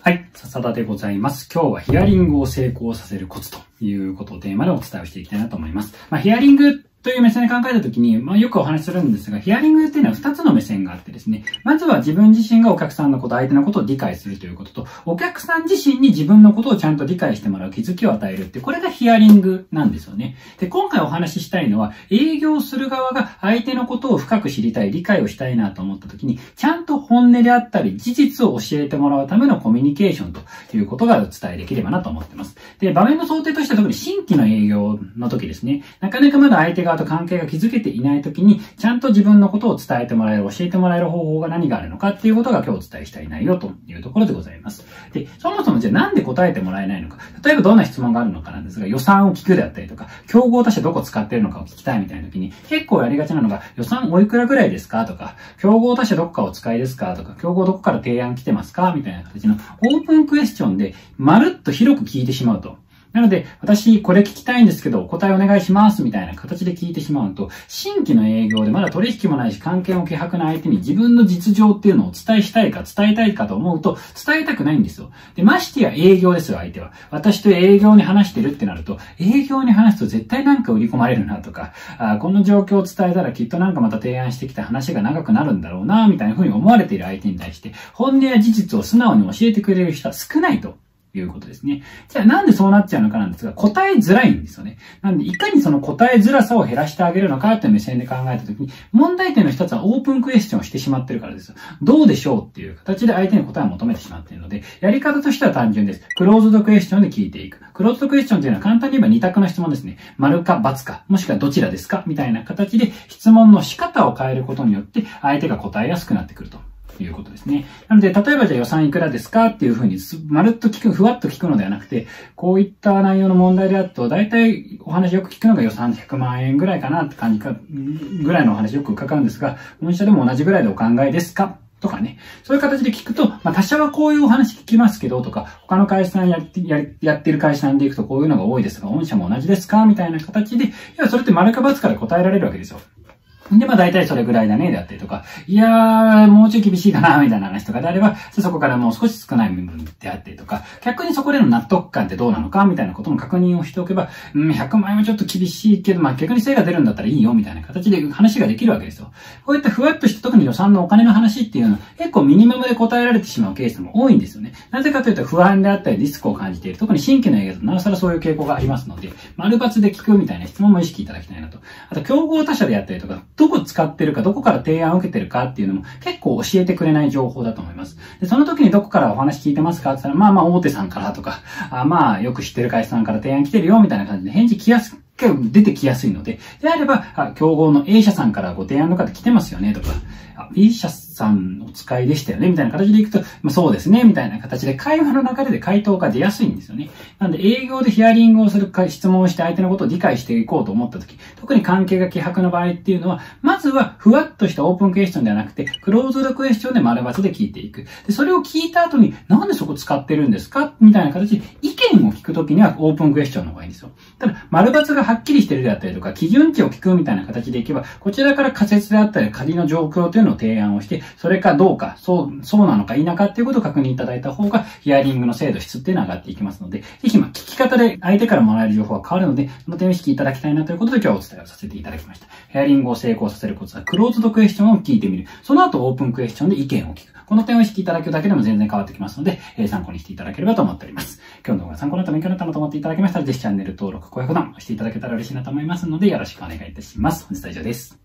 はい、笹田でございます。今日はヒアリングを成功させるコツということをテーマでお伝えをしていきたいなと思います。ヒアリングという目線で考えたときに、よくお話しするんですが、ヒアリングっていうのは2つの目線があってですね、まずは自分自身がお客さんのこと、相手のことを理解するということと、お客さん自身に自分のことをちゃんと理解してもらう気づきを与えるって、これがヒアリングなんですよね。で、今回お話ししたいのは、営業する側が相手のことを深く知りたい、理解をしたいなと思ったときに、ちゃんと本音であったり、事実を教えてもらうためのコミュニケーションということがお伝えできればなと思っています。で、場面の想定としては特に新規の営業の時ですね、なかなかまだ相手側と関係が築けていないときに、ちゃんと自分のことを伝えてもらえる、教えてもらえる方法が何があるのかっていうことが今日お伝えしたい内容というところでございます。で、そもそもじゃあなんで答えてもらえないのか。例えばどんな質問があるのかなんですが、予算を聞くであったりとか、競合他社どこ使ってるのかを聞きたいみたいな時に、結構やりがちなのが、予算おいくらぐらいですかとか、競合他社どこかお使いですかとか、競合どこから提案来てますかみたいな形のオープンクエスチョンで、まるっと広く聞いてしまうと。なので、私、これ聞きたいんですけど、お答えお願いします、みたいな形で聞いてしまうと、新規の営業でまだ取引もないし、関係も希薄な相手に自分の実情っていうのをお伝えしたいか、伝えたいかと思うと、伝えたくないんですよ。で、ましてや営業ですよ、相手は。私と営業に話してるってなると、営業に話すと絶対なんか売り込まれるなとか、この状況を伝えたらきっとなんかまた提案してきた話が長くなるんだろうな、みたいな風に思われている相手に対して、本音や事実を素直に教えてくれる人は少ないと。いうことですね。じゃあなんでそうなっちゃうのかなんですが、答えづらいんですよね。なんで、いかにその答えづらさを減らしてあげるのかという目線で考えたときに、問題点の一つはオープンクエスチョンをしてしまってるからですよ。どうでしょうっていう形で相手に答えを求めてしまっているので、やり方としては単純です。クローズドクエスチョンで聞いていく。クローズドクエスチョンというのは簡単に言えば二択の質問ですね。丸か×か、もしくはどちらですかみたいな形で質問の仕方を変えることによって、相手が答えやすくなってくると。いうことですね。なので、例えばじゃあ予算いくらですかっていうふうに、まるっと聞く、ふわっと聞くのではなくて、こういった内容の問題であると、大体お話よく聞くのが予算100万円ぐらいかなって感じか、ぐらいのお話よく伺うんですが、御社でも同じぐらいでお考えですかとかね。そういう形で聞くと、他社はこういうお話聞きますけどとか、他の会社さんやってる会社さんで行くとこういうのが多いですが、御社も同じですかみたいな形で、要はそれって丸か×から答えられるわけですよ。で、大体それぐらいだね、であったりとか、いやー、もうちょい厳しいかな、みたいな話とかであれば、そこからもう少し少ない部分であったりとか、逆にそこでの納得感ってどうなのか、みたいなことも確認をしておけば、100万円はちょっと厳しいけど、逆に精が出るんだったらいいよ、みたいな形で話ができるわけですよ。こういったふわっとした特に予算のお金の話っていうのは、結構ミニマムで答えられてしまうケースも多いんですよね。なぜかというと、不安であったりリスクを感じている。特に新規の営業となおさらそういう傾向がありますので、丸×で聞くみたいな質問も意識いただきたいなと。あと、競合他社であったりとか、どこ使ってるか、どこから提案を受けてるかっていうのも結構教えてくれない情報だと思います。で、その時にどこからお話聞いてますかって言ったら、大手さんからとか、よく知ってる会社さんから提案来てるよみたいな感じで返事出てきやすいので、であれば、競合の A 社さんからご提案とかで来てますよねとか、B 社さんお使いでしたよねみたいな形でいくと、そうですねみたいな形で会話の中で回答が出やすいんですよね。なので営業でヒアリングをする質問をして相手のことを理解していこうと思った時、特に関係が希薄な場合っていうのは、まずはふわっとしたオープンクエスチョンではなくて、クローズドクエスチョンで丸×で聞いていく。で、それを聞いた後に、なんでそこ使ってるんですかみたいな形で意見を聞くときにはオープンクエスチョンの方がいいんですよ。ただ、丸×がはっきりしてるであったりとか、基準値を聞くみたいな形でいけば、こちらから仮説であったり仮の状況というのを提案をして、それかどうか、そうなのか否かっていうことを確認いただいた方が、ヒアリングの精度質っていうのは上がっていきますので、ぜひ聞き方で相手からもらえる情報が変わるので、その点を意識いただきたいなということで今日はお伝えをさせていただきました。ヒアリングを成功させるコツは、クローズドクエスチョンを聞いてみる。その後オープンクエスチョンで意見を聞く。この点を意識いただくだけでも全然変わってきますので、参考にしていただければと思っております。今日の動画が参考になった勉強になったなと思っていただけましたら、ぜひチャンネル登録、高評価ボタンを押していただけたら嬉しいなと思いますので、よろしくお願いいたします。本日は以上です。